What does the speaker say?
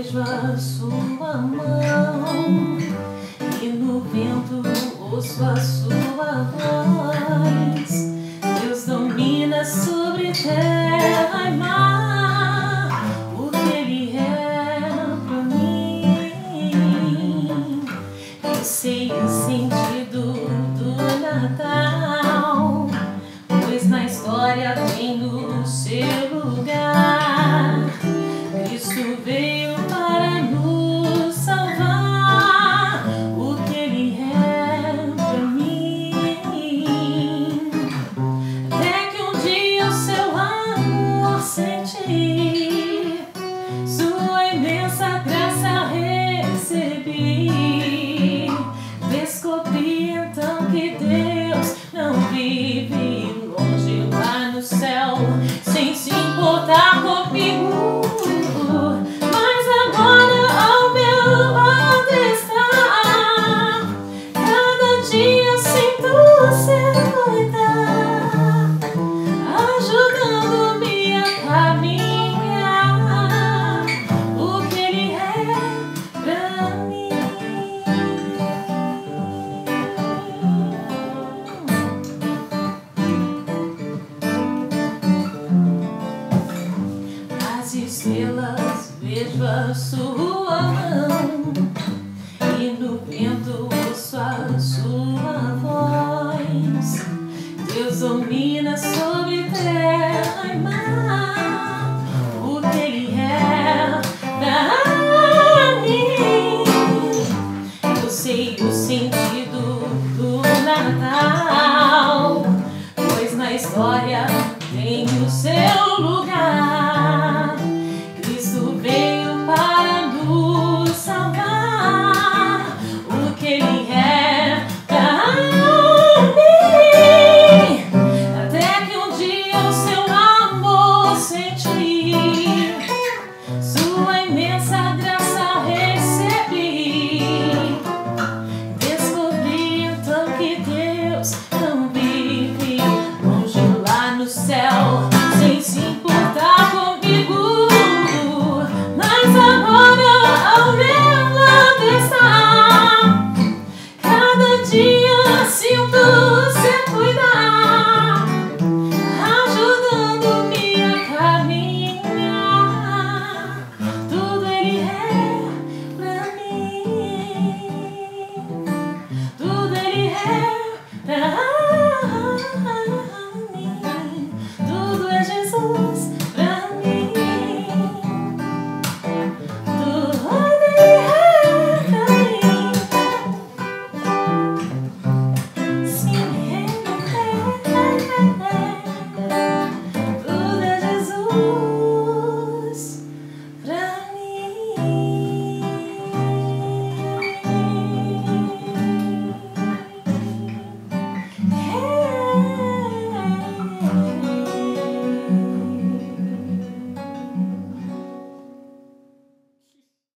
vejo a sua mão e no vento ouço a sua voz. Deus domina sobre terra e mar, porque Ele é pra mim. Eu sei o sentido do Natal, pois na história tem no seu lugar. Cristo veio para nos salvar, o que Ele é pra mim. Até que um dia o seu amor senti, sua imensa graça recebi. Descobri então que Deus não vive longe lá no céu, sem se importar comigo. As estrelas vejo a sua mão e no vento ouço a sua voz. Deus domina sobre terra e mar, o que Ele é pra mim. Eu sei o sentido do Natal, pois na história tem o seu lugar.